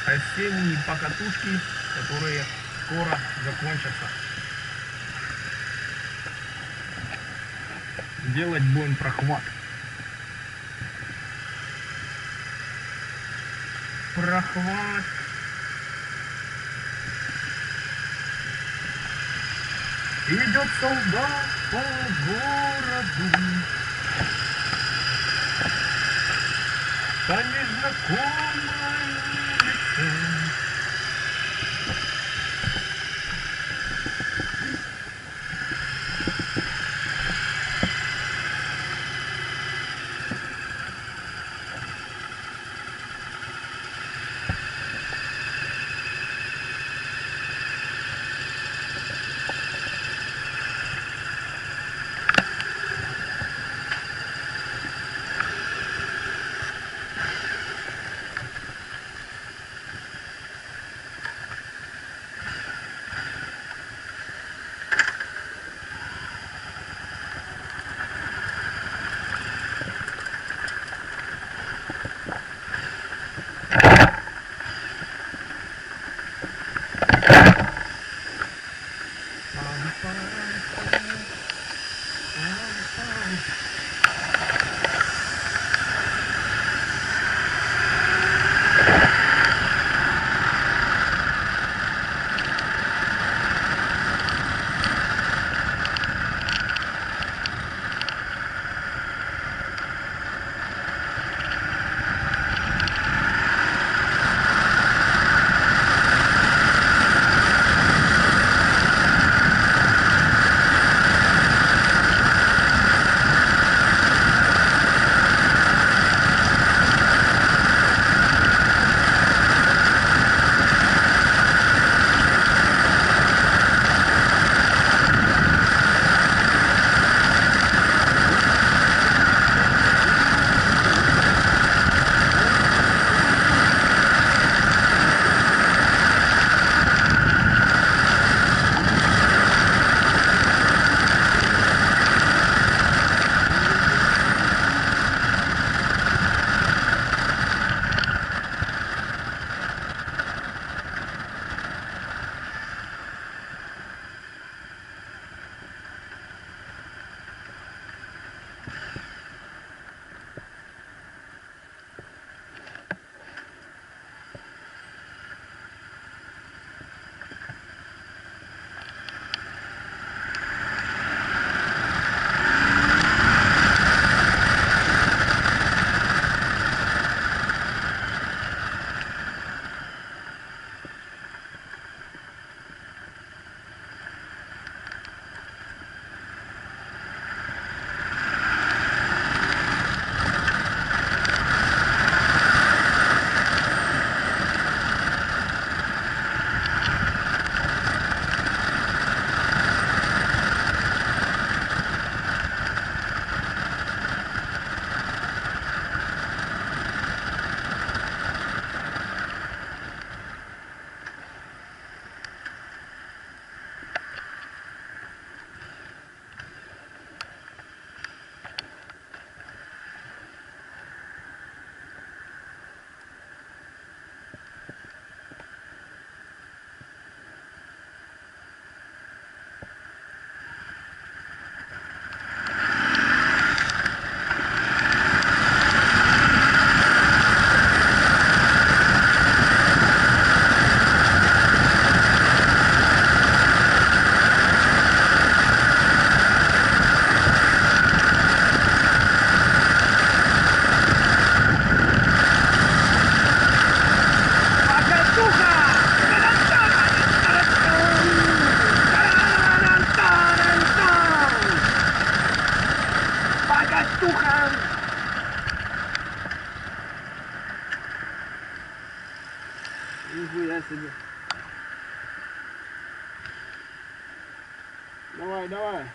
осенние покатушки, которые скоро закончатся. Делать будем прохват. Прохват. Идет солдат по городу, по незнакомой улице. Нихуя себе. Давай, давай.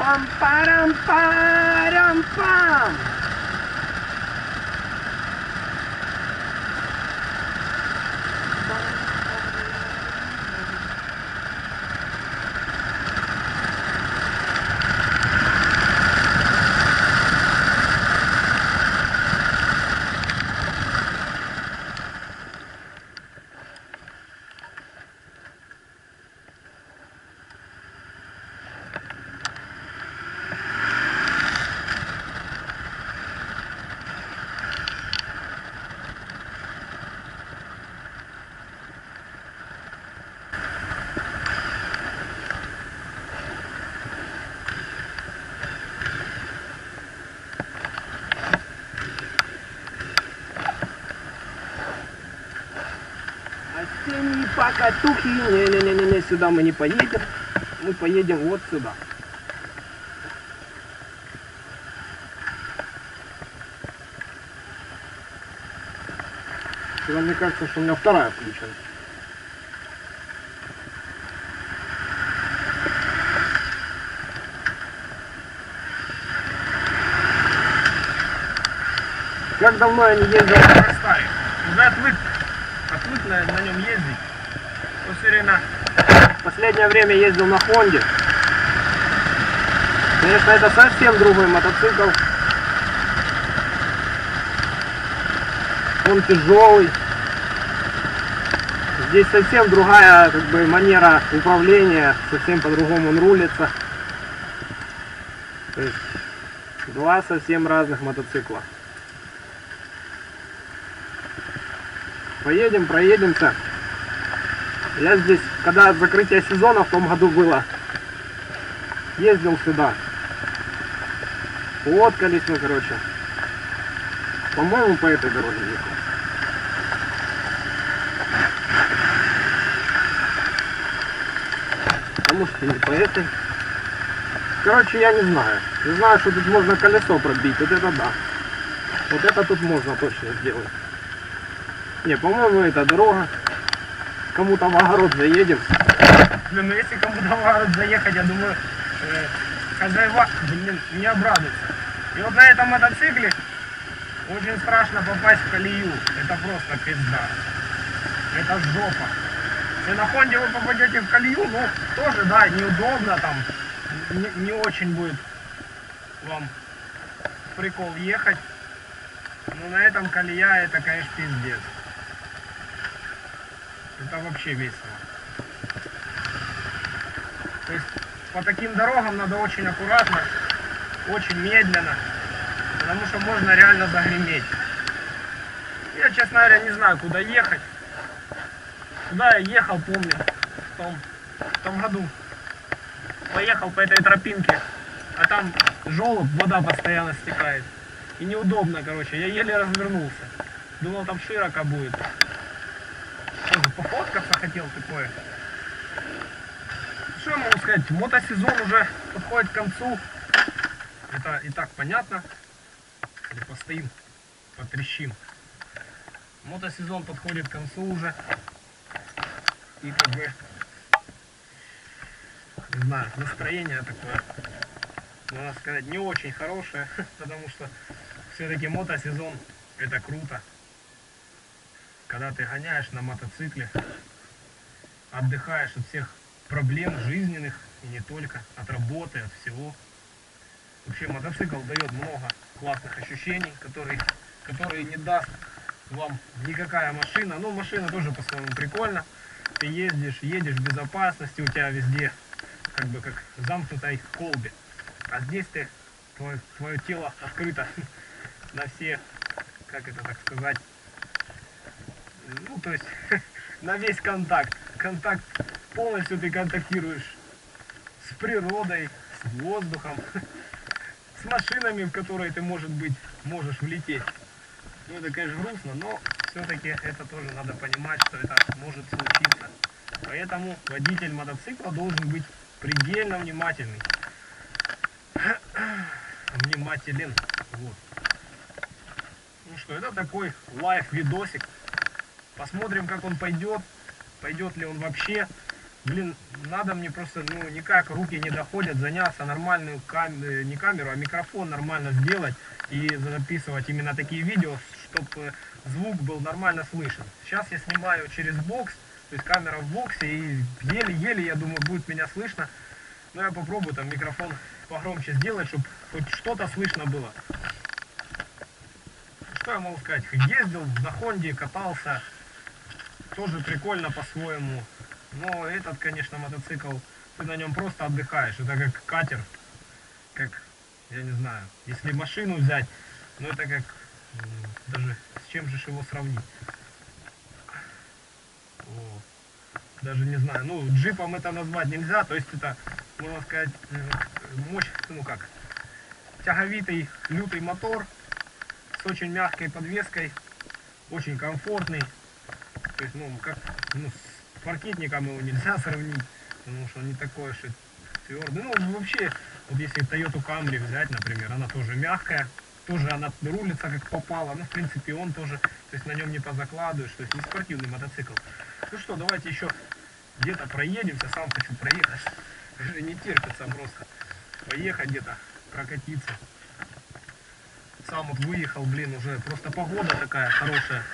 Пам-парам-парам-пам! Осенние покатухи. Не-не-не-не, сюда мы не поедем. Мы поедем вот сюда. Сюда, мне кажется, что у меня вторая включена. Как давно я не ездил на Крастаре. Уже отвык на нем ездить. Но все время, в последнее время ездил на Хонде. Конечно, это совсем другой мотоцикл. Он тяжелый. Здесь совсем другая манера управления, совсем по-другому он рулится. То есть два совсем разных мотоцикла. Поедем, проедемся. Я здесь, когда закрытие сезона в том году было, ездил сюда. Фоткались мы, короче. По-моему, по этой дороге ехал. А может и не по этой. Короче, я не знаю. Не знаю, что тут можно колесо пробить. Вот это да. Вот это тут можно точно сделать. Не, по-моему, это дорога. Кому-то в огород заедем. Блин, ну если кому-то в огород заехать, я думаю, хозяева, не обрадуются. И вот на этом мотоцикле очень страшно попасть в колею. Это просто пизда. Это жопа. Если на Хонде вы попадете в колею, ну, тоже, да, неудобно там. Не очень будет вам прикол ехать. Но на этом колея, это, конечно, пиздец. Это вообще весело. То есть по таким дорогам надо очень аккуратно, очень медленно, потому что можно реально загреметь. Я, честно говоря, не знаю, куда ехать. Куда я ехал, помню, в том году. Поехал по этой тропинке, а там желоб, вода постоянно стекает. И неудобно, короче, я еле развернулся. Думал, там широко будет. Тоже пофоткаться хотел такое. Что я могу сказать, мотосезон уже подходит к концу. Это и так понятно. Или постоим, потрещим. Мотосезон подходит к концу уже. И как бы, не знаю, настроение такое, можно сказать, не очень хорошее. Потому что все-таки мотосезон это круто. Когда ты гоняешь на мотоцикле, отдыхаешь от всех проблем жизненных, и не только, от работы, от всего. Вообще мотоцикл дает много классных ощущений, которые не даст вам никакая машина. Ну, машина тоже по-своему прикольно. Ты едешь в безопасности, у тебя везде как бы как в замкнутой колбе. А здесь твое тело открыто на все, как это так сказать, ну, то есть на весь контакт. Контакт полностью ты контактируешь с природой, с воздухом, с машинами, в которые ты, может быть, можешь влететь. Ну, это, конечно, грустно, но все-таки это тоже надо понимать, что это может случиться. Поэтому водитель мотоцикла должен быть предельно внимательный. Внимателен. Вот. Ну что, это такой лайв-видосик. Посмотрим, как он пойдет. Пойдет ли он вообще. блин, надо мне просто, ну, никак руки не доходят заняться нормальную не камеру, а микрофон нормально сделать и записывать именно такие видео, чтобы звук был нормально слышен. Сейчас я снимаю через бокс, то есть камера в боксе, и еле-еле, я думаю, будет меня слышно. Но я попробую там микрофон погромче сделать, чтобы хоть что-то слышно было. Что я могу сказать? Ездил на Хонде, катался, тоже прикольно по-своему. Но этот, конечно, мотоцикл, ты на нем просто отдыхаешь. Это как катер, как, я не знаю, если машину взять, ну это как, даже с чем же его сравнить? О, даже не знаю, ну джипом это назвать нельзя, то есть это, можно сказать, мощь, ну как, тяговитый, лютый мотор с очень мягкой подвеской, очень комфортный. То есть, ну, как, ну, с паркетником его нельзя сравнить, потому что он не такой уж и твердый. Ну, вообще, вот если Toyota Camry взять, например, она тоже мягкая, тоже она рулится как попало, ну, в принципе, он тоже, то есть на нем не позакладываешь, то есть не спортивный мотоцикл. Ну что, давайте еще где-то проедемся, сам хочу проехать, уже не терпится просто поехать где-то, прокатиться. Сам вот выехал, блин, уже просто погода такая хорошая.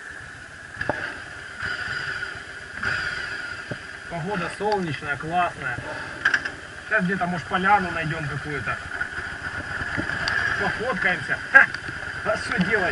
Погода солнечная, классная. Сейчас где-то, может, поляну найдем какую-то. Пофоткаемся. Ха! А что делать?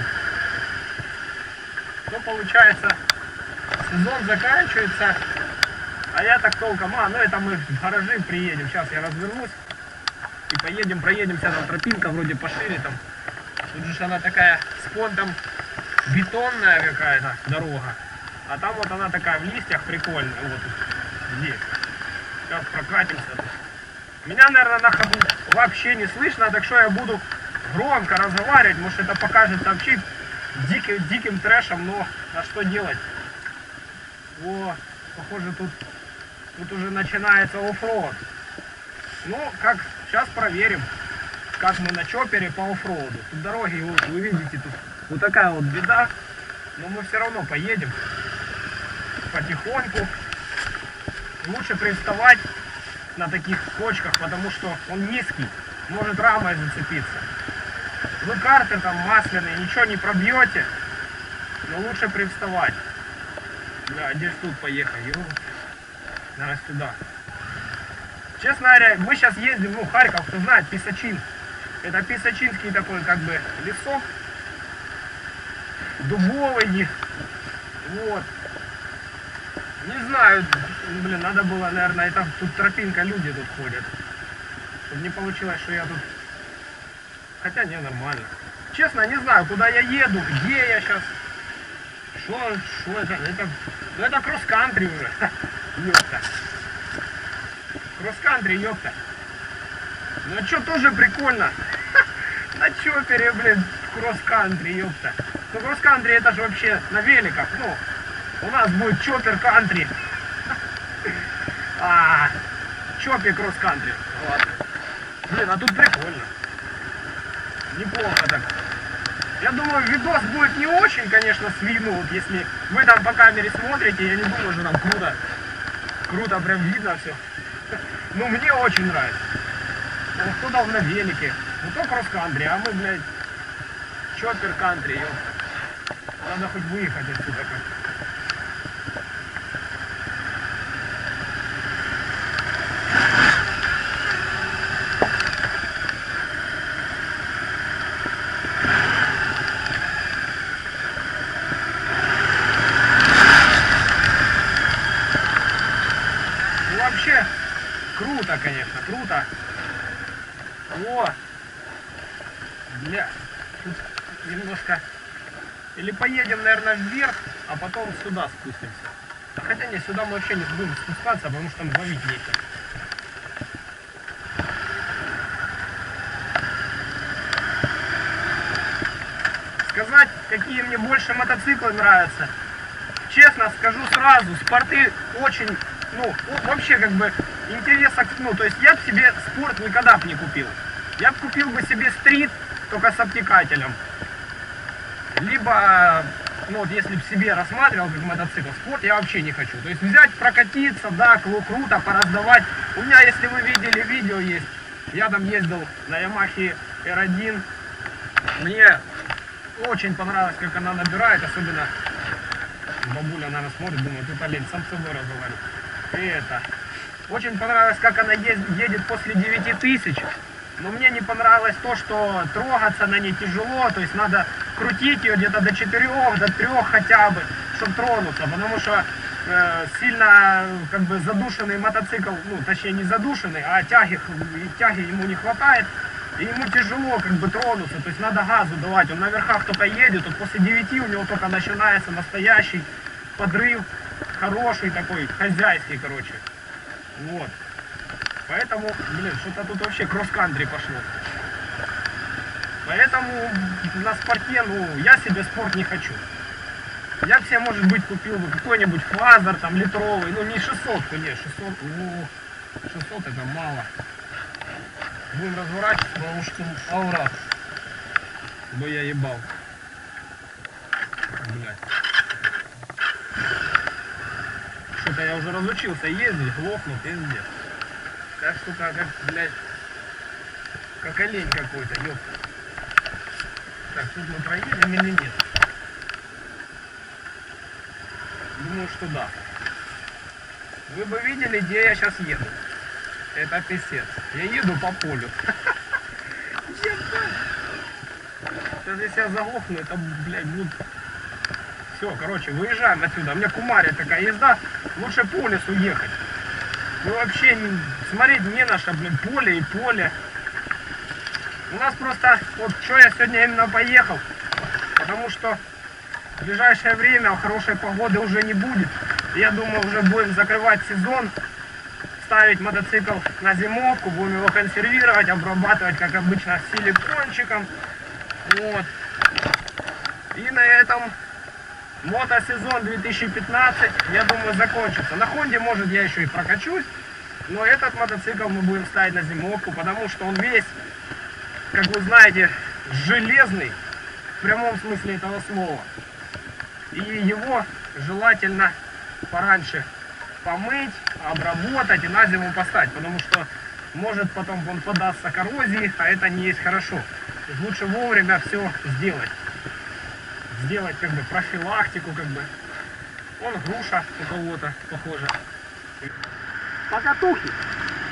Ну, получается, сезон заканчивается, а я так толком, ну это мы в гаражи приедем. Сейчас я развернусь и поедем, проедемся. Там тропинка вроде пошире там. Тут же она такая с понтом, бетонная какая-то дорога. А там вот она такая в листьях прикольная. Вот здесь. Сейчас прокатимся. Меня, наверное, на ходу вообще не слышно, так что я буду громко разговаривать. Может, это покажется вообще диким трэшем, но а что делать? О, похоже, тут уже начинается оффроуд. Ну, как, сейчас проверим, как мы на чопере по оффроуду. Тут дороги, вы видите, тут вот такая вот беда. Но мы все равно поедем потихоньку. Лучше привставать на таких кочках, потому что он низкий, может рамой зацепиться. Вы картер там масляный, ничего не пробьете, но лучше привставать. Да, здесь тут поехали. Наверное, сюда. Честно говоря, мы сейчас ездим, ну, Харьков, кто знает, Писачин. Это писачинский такой, как бы, лесок. Дубовый. Вот. Не знаю, блин, надо было, наверное, это тут тропинка, люди тут ходят. Чтобы не получилось, что я тут... Хотя не, нормально. Честно, не знаю, куда я еду, где я сейчас. Что это? Ну это кросс-кантри уже. Ёпта. Кросс-кантри, ёпта. Ну что, тоже прикольно. На чопере, блин, кросс-кантри, ёпта. Ну кросс-кантри это же вообще на великах, ну. У нас будет чоппер-кантри. Чоппер кросс-кантри. Ладно. Блин, а тут прикольно. Неплохо так. Я думаю, видос будет не очень, конечно, с виду. Вот если вы там по камере смотрите, я не думаю, что там круто прям видно все. Ну, мне очень нравится. Вот кто там на велике. Ну, то кросс-кантри, а мы, блядь, чоппер-кантри, ёпта. Надо хоть выехать отсюда как-то. Круто, конечно, круто. О! Бля, тут немножко... Или поедем, наверное, вверх, а потом сюда спустимся. Да хотя не, сюда мы вообще не будем спускаться, потому что там ловить нечего. Сказать, какие мне больше мотоциклы нравятся. Честно скажу сразу, спорты очень... Ну, вообще, как бы, интересно, ну, то есть я бы себе спорт никогда бы не купил. Я бы купил бы себе стрит, только с обтекателем. Либо ну вот если бы себе рассматривал как мотоцикл, спорт я вообще не хочу. То есть взять, прокатиться, да, круто, пораздавать. У меня, если вы видели, видео есть, я там ездил на Yamaha R1. Мне очень понравилось, как она набирает, особенно бабуля, наверное, смотрит, думает, тут олень сам с собой разговаривает. И это. Очень понравилось, как она едет после 9000. Но мне не понравилось то, что трогаться на ней тяжело, то есть надо крутить ее где-то до 4, до 3 хотя бы, чтобы тронуться, потому что сильно как бы задушенный мотоцикл, ну точнее не задушенный, а тяги ему не хватает, и ему тяжело как бы тронуться, то есть надо газу давать, он на верхах только едет, вот после 9 у него только начинается настоящий подрыв, хороший такой, хозяйский, короче, вот. Поэтому, блин, что-то тут вообще кросс-кантри пошло. Поэтому на спорте, ну, я себе спорт не хочу. Я бы себе, может быть, купил бы какой-нибудь фазер, там, литровый, ну, не 600, нет, 600, ну, 600 это мало. Будем разворачиваться, потому что аура. Бо я ебал. Блядь. Что-то я уже разучился ездить, глохну, пиздец. Как штука, как, блядь, как олень какой-то, ёпта. Так, тут мы проедем или нет? Думаю, что да. Вы бы видели, где я сейчас еду. Это писец. Я еду по полю. Сейчас если я заглохну, это, блядь, будет... Все, короче, выезжаем отсюда. Мне кумарит такая езда. Лучше по лесу ехать. Ну вообще смотреть не на что, блин, поле и поле. У нас просто, вот что я сегодня именно поехал, потому что в ближайшее время хорошей погоды уже не будет. Я думаю, уже будем закрывать сезон, ставить мотоцикл на зимовку, будем его консервировать, обрабатывать, как обычно, силикончиком. Вот. И на этом мотосезон 2015, я думаю, закончится. На Хонде, может, я еще и прокачусь, но этот мотоцикл мы будем ставить на зимовку, потому что он весь, как вы знаете, железный, в прямом смысле этого слова. И его желательно пораньше помыть, обработать и на зиму поставить, потому что может потом он поддастся коррозии, а это не есть хорошо. Лучше вовремя все сделать. Сделать как бы профилактику, как бы. Он груша у кого-то, похоже. Покатухи.